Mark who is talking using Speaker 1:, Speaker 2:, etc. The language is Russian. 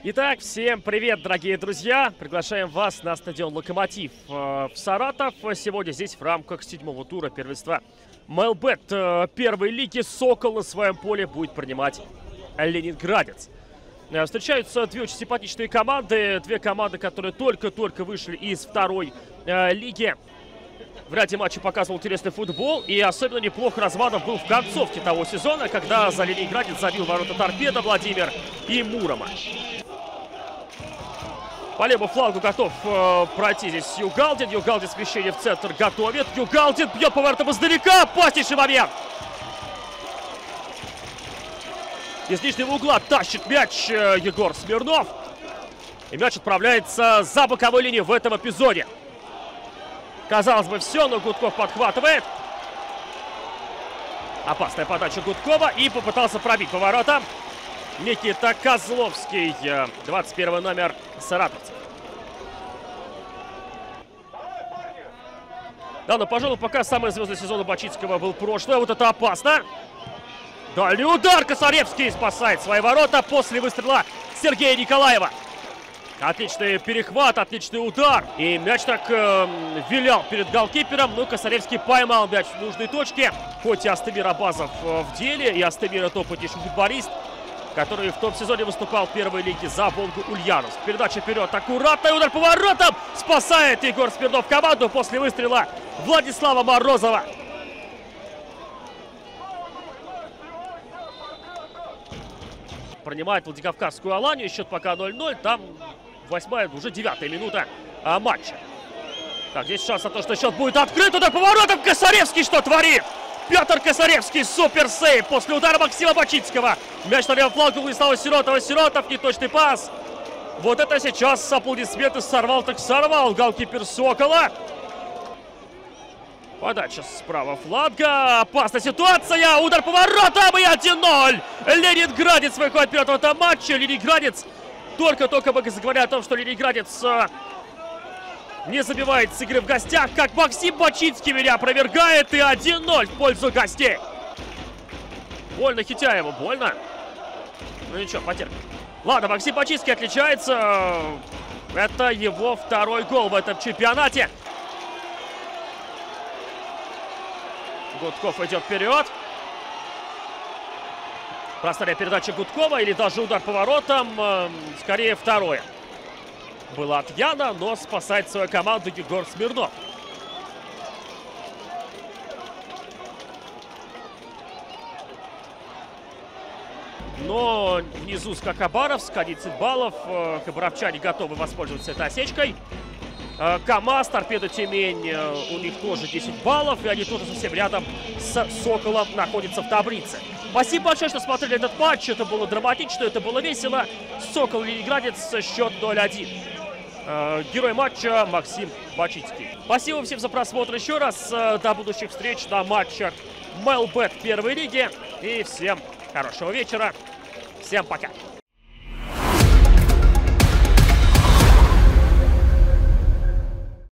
Speaker 1: Итак, всем привет, дорогие друзья! Приглашаем вас на стадион «Локомотив» в Саратов. Сегодня здесь в рамках 7-го тура первенства МЛБ первой лиги «Сокол» на своем поле будет принимать Ленинградец. Встречаются две очень симпатичные команды. Две команды, которые только-только вышли из второй лиги. В ряде матчей показывал интересный футбол. И особенно неплохо Разманов был в концовке того сезона, когда за Ленинградец забил ворота «Торпедо» Владимир и Мурома. По левому флангу готов пройти здесь Югалдин. Югалдин смещение в центр готовит. Югалдин бьет поворотом издалека. Опаснейший момент. Из нижнего угла тащит мяч Егор Смирнов. И мяч отправляется за боковой линию в этом эпизоде. Казалось бы, все, но Гудков подхватывает. Опасная подача Гудкова. И попытался пробить поворотом Никита Козловский, 21 номер саратовцев. Да, но, пожалуй, пока самый звездный сезон Бачицкого был прошлое. Вот это опасно. Дальний удар. Косаревский спасает свои ворота после выстрела Сергея Николаева. Отличный перехват, отличный удар. И мяч так вилял перед голкипером. Но Косаревский поймал мяч в нужной точке. Хоть и Астемир Абазов в деле, и Астемир это опытнейший футболист, который в том сезоне выступал в первой лиге за Волгу-Ульяновск. Передача вперед, аккуратный удар поворотом. Спасает Егор Смирнов команду после выстрела Владислава Морозова. Принимает Владикавказскую Аланию. Счет пока 0-0. Там 8-я, уже 9-я минута матча. Так, здесь шанс на то, что счет будет открыт. Удар поворотом. Косаревский что творит? Петр Косаревский, супер сейв после удара Максима Бачицкого. Мяч на левом фланге Владислава Сиротова. Сиротов, неточный пас. Вот это сейчас аплодисменты сорвал, так сорвал голкипер Сокола. Подача с правого фланга. Опасная ситуация. Удар поворотом и 1-0. Ленинградец выходит вперед в этом матче. Ленинградец только-только говорят о том, что Ленинградец не забивает с игры в гостях, как Максим Бачицкий меня опровергает. И 1-0 в пользу гостей. Больно Хитяеву, больно. Ну ничего, потерпит. Ладно, Максим Бачицкий отличается. Это его второй гол в этом чемпионате. Гудков идет вперед. Простая передача Гудкова или даже удар поворотом. Скорее второе. Было от Яна, но спасает свою команду Егор Смирнов. Но внизу Хабаровск, 11 баллов. Хабаровчане готовы воспользоваться этой осечкой. КамАЗ, Торпедо Тюмень, у них тоже 10 баллов. И они тоже совсем рядом с Соколом находятся в таблице. Спасибо большое, что смотрели этот матч. Это было драматично, это было весело. Сокол Ленинградец, счет 0-1. Герой матча Максим Бачицкий. Спасибо всем за просмотр еще раз. До будущих встреч на матчах МЛБ первой лиги. И всем хорошего вечера. Всем пока.